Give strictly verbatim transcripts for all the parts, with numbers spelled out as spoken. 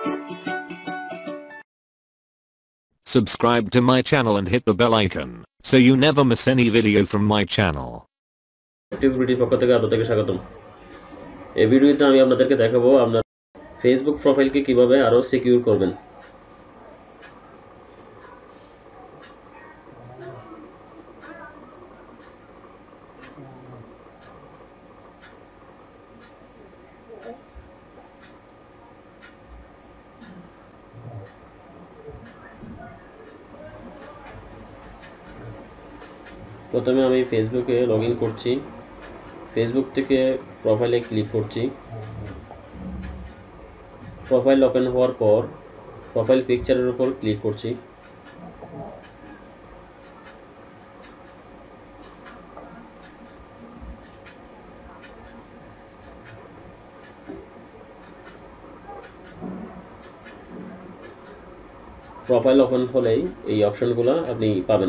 Subscribe to my channel and hit the bell icon so you never miss any video from my channel. Tutorial পক্ষ থেকে আপনাদেরকে স্বাগতম। এই ভিডিওতে আমি আপনাদেরকে দেখাবো আপনার ফেসবুক প্রোফাইলকে কিভাবে আরো সিকিউর করবেন। প্রথমে আমি ফেসবুকে লগ ইন করছি। ফেসবুক থেকে প্রোফাইলে ক্লিক করছি। প্রোফাইল ওপেন হওয়ার পর প্রোফাইল পিকচারের উপর ক্লিক করছি। প্রোফাইল ওপেন হলেই এই অপশনগুলো আপনি পাবেন।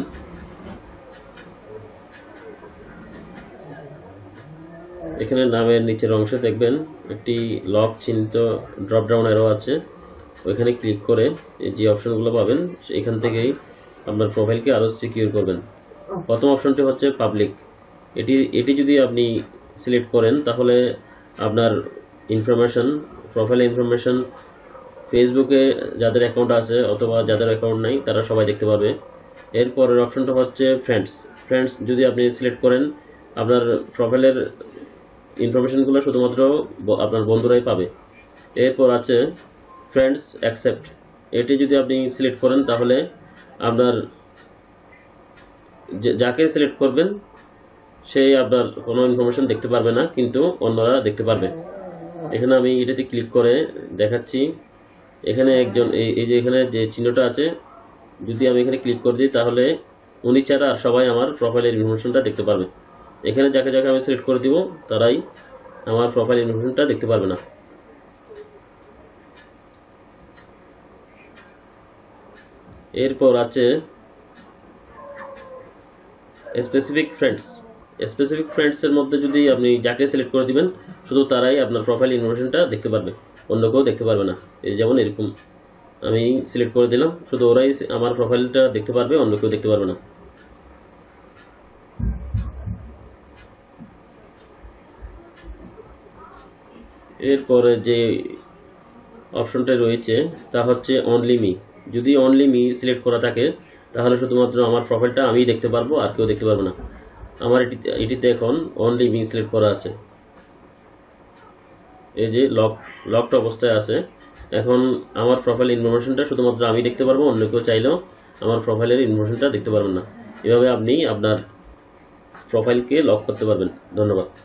এখানে নামের নিচের অংশে দেখবেন একটি লক চিহ্নিত ড্রপ ডাউন অ্যারো আছে, ওইখানে ক্লিক করে যে অপশনগুলো পাবেন এখান থেকেই আপনার প্রোফাইলকে আরও সিকিউর করবেন। প্রথম অপশনটি হচ্ছে পাবলিক। এটি এটি যদি আপনি সিলেক্ট করেন তাহলে আপনার ইনফরমেশন, প্রোফাইলের ইনফরমেশন ফেসবুকে যাদের অ্যাকাউন্ট আছে অথবা যাদের অ্যাকাউন্ট নাই তারা সবাই দেখতে পাবে। এরপরের অপশনটা হচ্ছে ফ্রেন্ডস। ফ্রেন্ডস যদি আপনি সিলেক্ট করেন আপনার প্রোফাইলের ইনফরমেশনগুলো শুধুমাত্র আপনার বন্ধুরাই পাবে। এরপর আছে ফ্রেন্ডস অ্যাকসেপ্ট। এটি যদি আপনি সিলেক্ট করেন তাহলে আপনার যাকে সিলেক্ট করবেন সেই আপনার কোনো ইনফরমেশন দেখতে পারবে না, কিন্তু অন্যরা দেখতে পারবে। এখানে আমি এটাতে ক্লিক করে দেখাচ্ছি। এখানে একজন এই যে এখানে যে চিহ্নটা আছে, যদি আমি এখানে ক্লিক করে দিই তাহলে উনি ছাড়া আর সবাই আমার প্রোফাইলের ইনফরমেশনটা দেখতে পারবে। এখানে যাকে যাকে আমি সিলেক্ট করে দিব তারাই আমার প্রোফাইল ইনফরমেশনটা দেখতে পারবে না। এরপর আছে স্পেসিফিক ফ্রেন্ডস। স্পেসিফিক ফ্রেন্ডস এর মধ্যে যদি আপনি যাকে সিলেক্ট করে দিবেন শুধু তারাই আপনার প্রোফাইল ইনফরমেশনটা দেখতে পারবে, অন্য কেউ দেখতে পারবে না। এই যেমন এরকম আমি সিলেক্ট করে দিলাম, শুধু ওরাই আমার প্রোফাইলটা দেখতে পারবে, অন্য কেউ দেখতে পারবে না। এরপরে যে অপশনটা রয়েছে তা হচ্ছে অনলি মি। যদি অনলি মি সিলেক্ট করা থাকে তাহলে শুধুমাত্র আমার প্রোফাইলটা আমিই দেখতে পারবো, আর কেউ দেখতে পারবে না। আমার এটি এটিতে এখন অনলি মি সিলেক্ট করা আছে। এই যে লক লকড অবস্থায় আছে। এখন আমার প্রোফাইল ইনফরমেশনটা শুধুমাত্র আমি দেখতে পারবো, অন্য কেউ চাইলেও আমার প্রোফাইলের ইনফরমেশনটা দেখতে পারবেন না। এভাবে আপনি আপনার প্রোফাইলকে লক করতে পারবেন। ধন্যবাদ।